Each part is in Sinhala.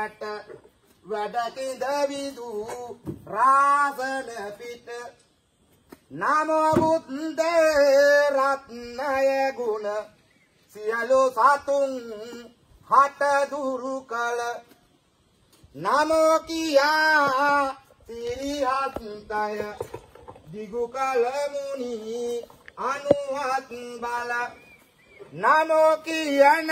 ඇට වැඩකින්ද විදු රාසන පිට නමෝ බුද්දේ රත්නය ගුණ සියලු සතුන් හට දුරු කළ නමෝ කියා සිරිහත්ය දිගු කල මුනි අනුහත් බල නමෝ කියන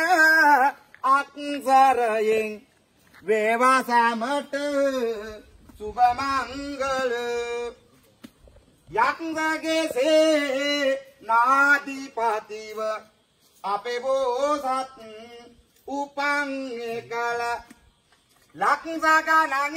අක්සරයෙන් වේවා සමට සුබ මංගල යක්ෂගේ නාදිපතිව අපේ බෝසත් උපන් එකල ලක්ෂ ගණන්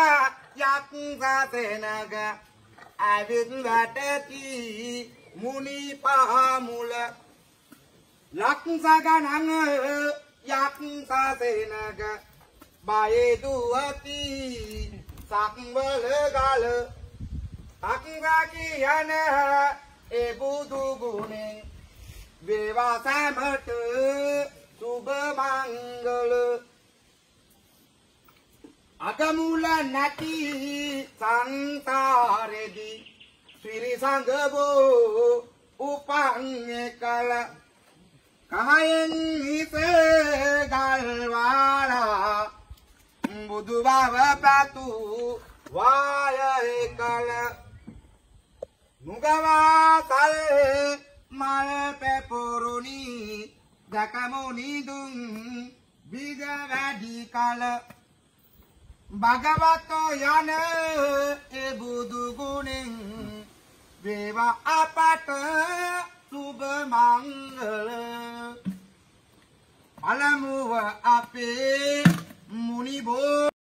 යක්ෂ සෙනග ඇවිත් වැටති මුනි පහමුල ලක්ෂ ගණන් යක්ෂ සෙනග බයේ දුවති සක්වල ගල අක්ෂ කියන ඒ බුදු ගුණෙන් වේවා සැමට සුබ මංගල අගමුල නැති සංසාරෙදී ත්‍රිසංග බෝ උපන් එකල කහයෙන් හිස ගල්වාලා බුදු බව පතු වාය එකල මුගවාතල් මල් පෙපොරුනි දකමුනි දුන් බිග වැඩි කල භගවතෝ යන ඒ බුදු ගුණෙන් වේවා අපට සුබ මංගල පළමුව අපේ මුනි බෝ